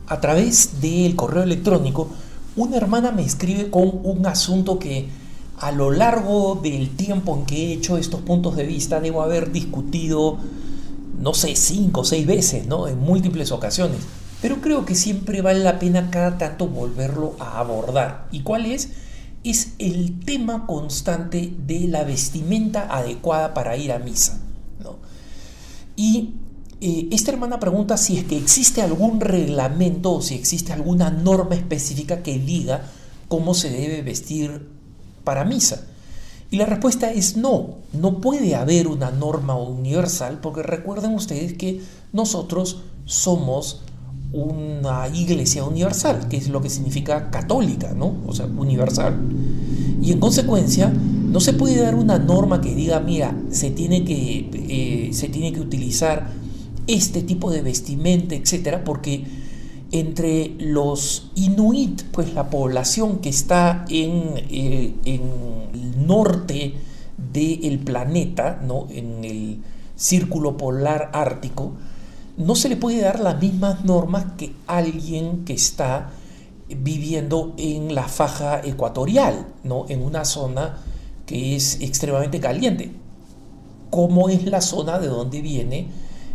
A través del correo electrónico, una hermana me escribe con un asunto que a lo largo del tiempo en que he hecho estos puntos de vista debo haber discutido, no sé, 5 o 6 veces, ¿no? En múltiples ocasiones. Pero creo que siempre vale la pena cada tanto volverlo a abordar. ¿Y cuál es? Es el tema constante de la vestimenta adecuada para ir a misa, ¿no? Y esta hermana pregunta si es que existe algún reglamento o si existe alguna norma específica que diga cómo se debe vestir para misa. Y la respuesta es no, no puede haber una norma universal, porque recuerden ustedes que nosotros somos una iglesia universal, que es lo que significa católica, ¿no? O sea, universal. Y en consecuencia, no se puede dar una norma que diga, mira, se tiene que utilizar este tipo de vestimenta, etcétera, porque entre los inuit, pues la población que está en el norte del planeta, ¿no? En el círculo polar ártico, no se le puede dar las mismas normas que alguien que está viviendo en la faja ecuatorial, ¿no? En una zona que es extremadamente caliente, como es la zona de donde viene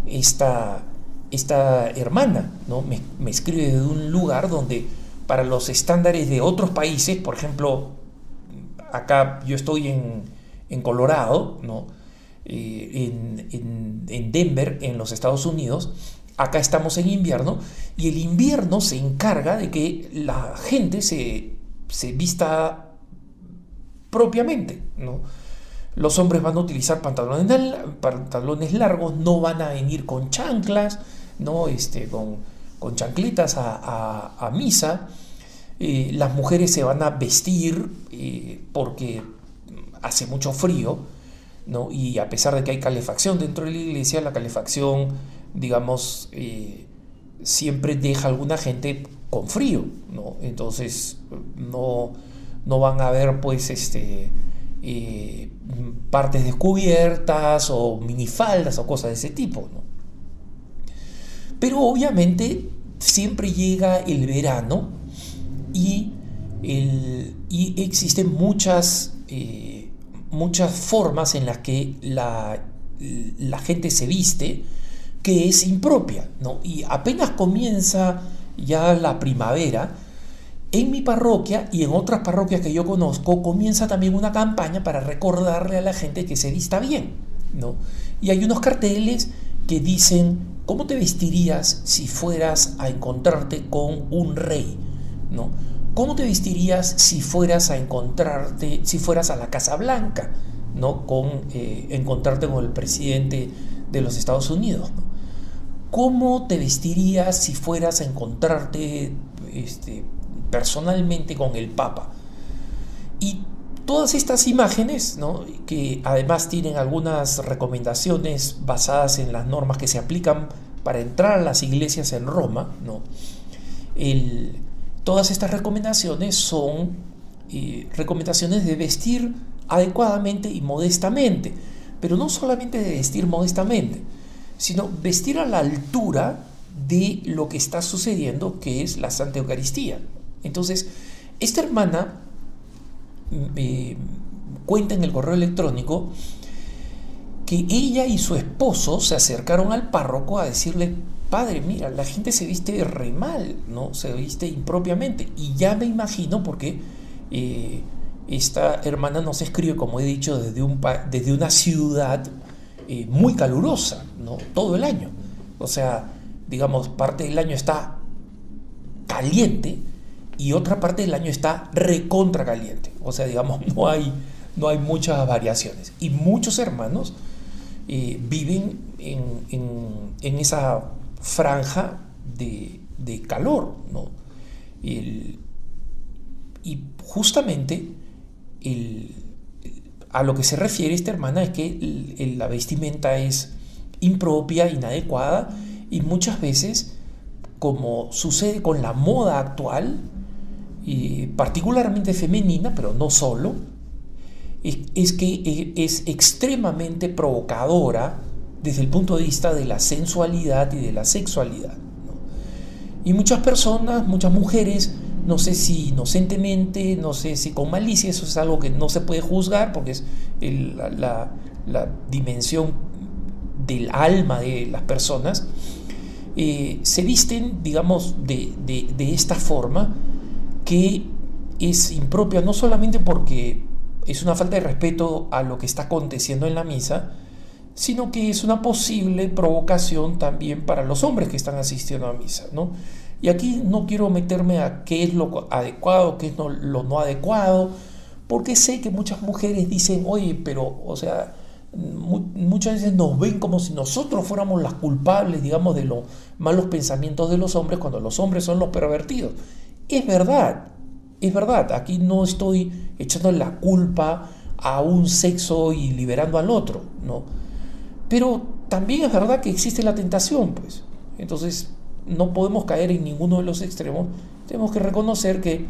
esta hermana, ¿no? Me escribe de un lugar donde para los estándares de otros países, por ejemplo, acá yo estoy en Colorado, ¿no? En Denver, en los Estados Unidos, acá estamos en invierno, y el invierno se encarga de que la gente se vista propiamente, ¿no? Los hombres van a utilizar pantalones largos, no van a venir con chanclas, ¿no? Con chancletas a misa. Las mujeres se van a vestir porque hace mucho frío, ¿no? Y a pesar de que hay calefacción dentro de la iglesia, la calefacción, digamos, siempre deja a alguna gente con frío, ¿no? Entonces no van a haber, pues, partes descubiertas o minifaldas o cosas de ese tipo, ¿no? Pero obviamente siempre llega el verano y existen muchas formas en las que la gente se viste que es impropia, ¿no? Y apenas comienza ya la primavera, en mi parroquia y en otras parroquias que yo conozco comienza también una campaña para recordarle a la gente que se vista bien, ¿no? Y hay unos carteles que dicen cómo te vestirías si fueras a encontrarte con un rey, ¿no? ¿Cómo te vestirías si fueras a la Casa Blanca, ¿no? Encontrarte con el presidente de los Estados Unidos, ¿no? ¿Cómo te vestirías si fueras a encontrarte personalmente con el Papa? Y todas estas imágenes, ¿no? Que además tienen algunas recomendaciones basadas en las normas que se aplican para entrar a las iglesias en Roma, ¿no? Todas estas recomendaciones son recomendaciones de vestir adecuadamente y modestamente, pero no solamente de vestir modestamente, sino vestir a la altura de lo que está sucediendo, que es la Santa Eucaristía. Entonces, esta hermana cuenta en el correo electrónico que ella y su esposo se acercaron al párroco a decirle: padre, mira, la gente se viste re mal, ¿no? Se viste impropiamente. Y ya me imagino porque esta hermana nos escribe, como he dicho, desde una ciudad muy calurosa, ¿no? Todo el año. O sea, digamos, parte del año está caliente y otra parte del año está recontra caliente. O sea, digamos, no hay muchas variaciones. Y muchos hermanos viven en esa franja de calor, ¿no? Y justamente a lo que se refiere esta hermana es que la vestimenta es impropia, inadecuada, y muchas veces, como sucede con la moda actual, particularmente femenina, pero no solo, es que es extremadamente provocadora desde el punto de vista de la sensualidad y de la sexualidad, ¿no? Y muchas personas, muchas mujeres, no sé si inocentemente, no sé si con malicia, eso es algo que no se puede juzgar porque es la dimensión del alma de las personas, se visten, digamos, de esta forma que es impropia, no solamente porque es una falta de respeto a lo que está aconteciendo en la misa, sino que es una posible provocación también para los hombres que están asistiendo a misa, ¿no? Y aquí no quiero meterme a qué es lo adecuado, qué es lo no adecuado, porque sé que muchas mujeres dicen, oye, pero, o sea, muchas veces nos ven como si nosotros fuéramos las culpables, digamos, de los malos pensamientos de los hombres, cuando los hombres son los pervertidos. Es verdad, aquí no estoy echando la culpa a un sexo y liberando al otro, ¿no? Pero también es verdad que existe la tentación, pues. Entonces, no podemos caer en ninguno de los extremos. Tenemos que reconocer que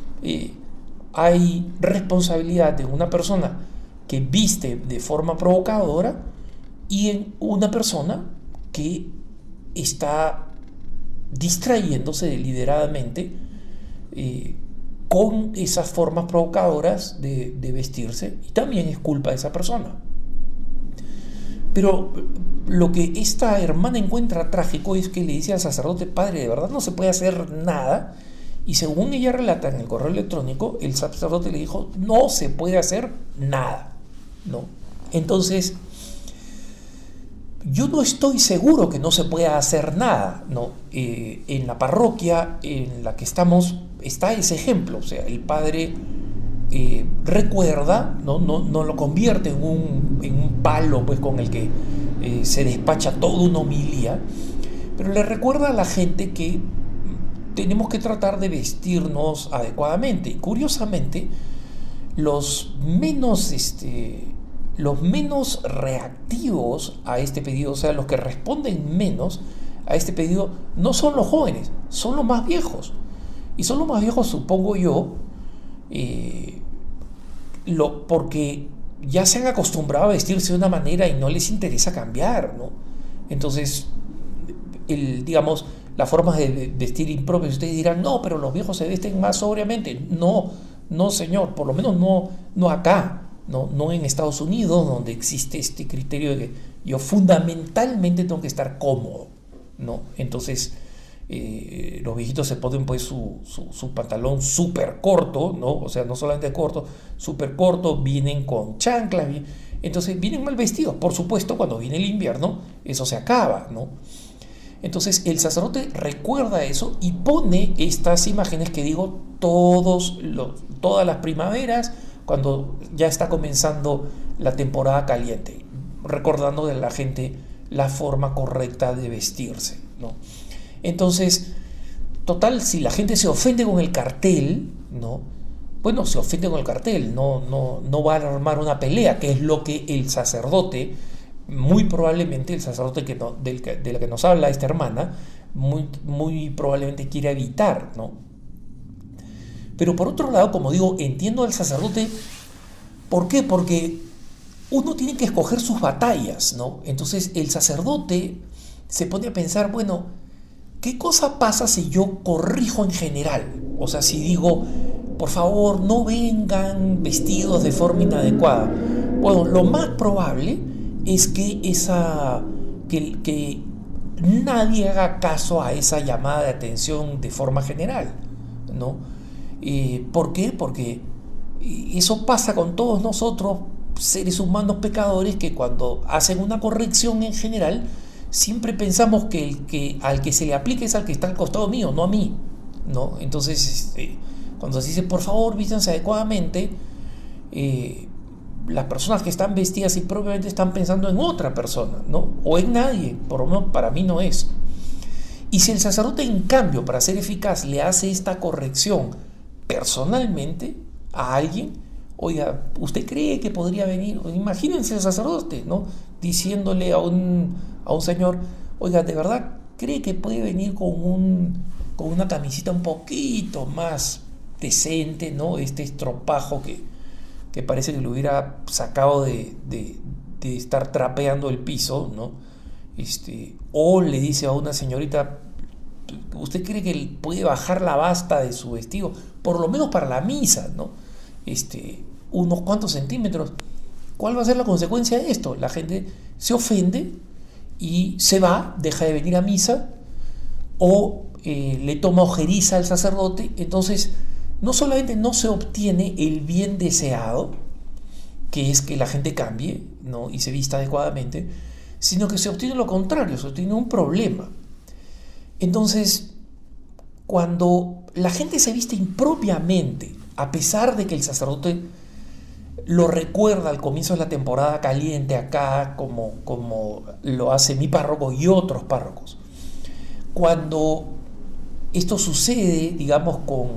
hay responsabilidad de una persona que viste de forma provocadora y en una persona que está distrayéndose deliberadamente con esas formas provocadoras de vestirse, y también es culpa de esa persona. Pero lo que esta hermana encuentra trágico es que le dice al sacerdote: padre, de verdad no se puede hacer nada. Y según ella relata en el correo electrónico, el sacerdote le dijo: no se puede hacer nada, ¿no? Entonces, yo no estoy seguro que no se pueda hacer nada, ¿no? En la parroquia en la que estamos está ese ejemplo. O sea, el padre recuerda, no lo convierte en un palo, pues, con el que se despacha toda una homilía, pero le recuerda a la gente que tenemos que tratar de vestirnos adecuadamente. Y curiosamente, los menos reactivos a este pedido, o sea, los que responden menos a este pedido, no son los jóvenes, son los más viejos. Y son los más viejos, supongo yo, porque ya se han acostumbrado a vestirse de una manera y no les interesa cambiar, ¿no? Entonces, digamos, las formas de vestir impropias, ustedes dirán: no, pero los viejos se visten más sobriamente. No, señor, por lo menos no acá, no en Estados Unidos, donde existe este criterio de que yo fundamentalmente tengo que estar cómodo, ¿no? Entonces, los viejitos se ponen, pues, su pantalón súper corto, ¿no? O sea, no solamente corto, súper corto, vienen con chanclas, entonces vienen mal vestidos. Por supuesto, cuando viene el invierno, eso se acaba, ¿no? Entonces el sacerdote recuerda eso y pone estas imágenes que digo todas las primaveras, cuando ya está comenzando la temporada caliente, recordando a la gente la forma correcta de vestirse, ¿no? Entonces, total, si la gente se ofende con el cartel, ¿no? Bueno, se ofende con el cartel, no va a armar una pelea, que es lo que el sacerdote, muy probablemente el sacerdote de la que nos habla esta hermana, muy probablemente quiere evitar, ¿no? Pero por otro lado, como digo, entiendo al sacerdote. ¿Por qué? Porque uno tiene que escoger sus batallas, ¿no? Entonces el sacerdote se pone a pensar, bueno, ¿qué cosa pasa si yo corrijo en general? O sea, si digo, por favor, no vengan vestidos de forma inadecuada. Bueno, lo más probable es que nadie haga caso a esa llamada de atención de forma general, ¿no? ¿Por qué? Porque eso pasa con todos nosotros, seres humanos pecadores, que cuando hacen una corrección en general, siempre pensamos que al que se le aplique es al que está al costado mío, no a mí, ¿no? Entonces, cuando se dice, por favor, vístanse adecuadamente, las personas que están vestidas impropiamente están pensando en otra persona, ¿no? O en nadie, por lo menos para mí no es. Y si el sacerdote, en cambio, para ser eficaz, le hace esta corrección personalmente a alguien, oiga, ¿usted cree que podría venir? Imagínense el sacerdote, ¿no? Diciéndole a un señor: oiga, ¿de verdad cree que puede venir con una camisita un poquito más decente, ¿no? Este estropajo que parece que lo hubiera sacado de estar trapeando el piso, ¿no? O le dice a una señorita: ¿Usted cree que él puede bajar la basta de su vestido? Por lo menos para la misa, ¿no? Unos cuantos centímetros. ¿Cuál va a ser la consecuencia de esto? La gente se ofende y se va, deja de venir a misa, o le toma ojeriza al sacerdote. Entonces, no solamente no se obtiene el bien deseado, que es que la gente cambie, ¿no?, y se vista adecuadamente, sino que se obtiene lo contrario, se obtiene un problema. Entonces, cuando la gente se viste impropiamente, a pesar de que el sacerdote lo recuerda al comienzo de la temporada caliente acá, como lo hace mi párroco y otros párrocos, cuando esto sucede, digamos,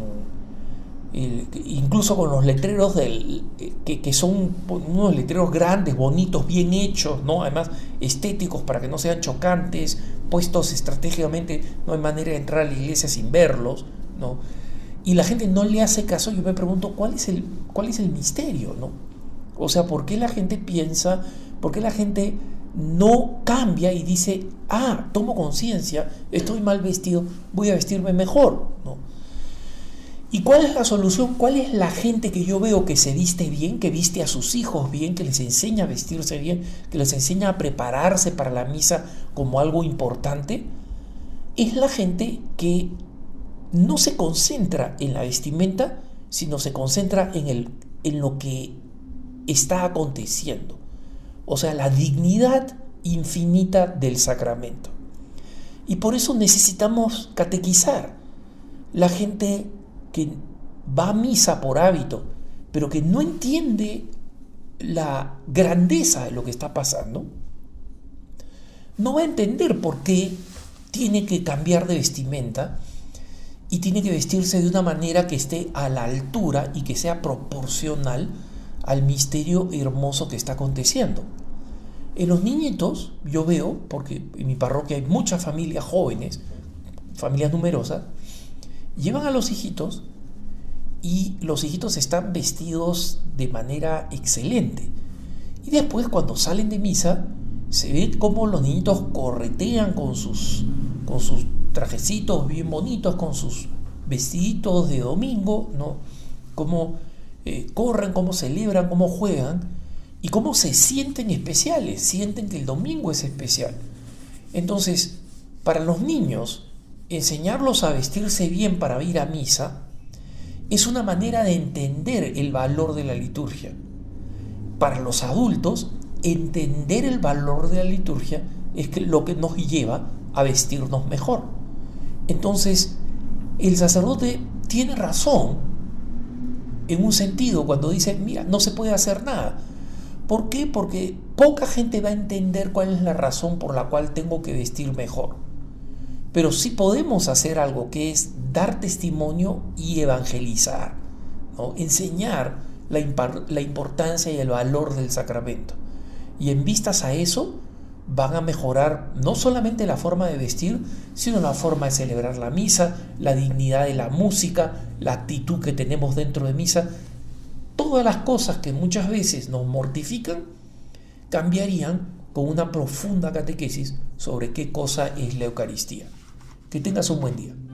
incluso con los letreros que son unos letreros grandes, bonitos, bien hechos, ¿no?, además estéticos para que no sean chocantes, puestos estratégicamente, no hay manera de entrar a la iglesia sin verlos, ¿no?, y la gente no le hace caso. Yo me pregunto cuál es el misterio, ¿no? O sea, ¿por qué la gente piensa, por qué la gente no cambia y dice, tomo conciencia, estoy mal vestido, voy a vestirme mejor, ¿no? ¿Y cuál es la solución? ¿Cuál es la gente que yo veo que se viste bien, que viste a sus hijos bien, que les enseña a vestirse bien, que les enseña a prepararse para la misa como algo importante? Es la gente que no se concentra en la vestimenta, sino se concentra en lo que está aconteciendo. O sea, la dignidad infinita del sacramento. Y por eso necesitamos catequizar. La gente que va a misa por hábito, pero que no entiende la grandeza de lo que está pasando, no va a entender por qué tiene que cambiar de vestimenta y tiene que vestirse de una manera que esté a la altura y que sea proporcional al misterio hermoso que está aconteciendo. En los niñitos, yo veo, porque en mi parroquia hay muchas familias jóvenes, familias numerosas, llevan a los hijitos y los hijitos están vestidos de manera excelente. Y después, cuando salen de misa, se ve cómo los niñitos corretean con sus trajecitos bien bonitos, con sus vestiditos de domingo, ¿no? Cómo corren, cómo celebran, cómo juegan y cómo se sienten especiales, sienten que el domingo es especial. Entonces, para los niños, enseñarlos a vestirse bien para ir a misa es una manera de entender el valor de la liturgia. Para los adultos, entender el valor de la liturgia es lo que nos lleva a vestirnos mejor. Entonces, el sacerdote tiene razón en un sentido cuando dice, mira, no se puede hacer nada. ¿Por qué? Porque poca gente va a entender cuál es la razón por la cual tengo que vestir mejor. Pero sí podemos hacer algo, que es dar testimonio y evangelizar, ¿no? Enseñar la importancia y el valor del sacramento. Y en vistas a eso, van a mejorar no solamente la forma de vestir, sino la forma de celebrar la misa, la dignidad de la música, la actitud que tenemos dentro de misa. Todas las cosas que muchas veces nos mortifican cambiarían con una profunda catequesis sobre qué cosa es la Eucaristía. Que tengas un buen día.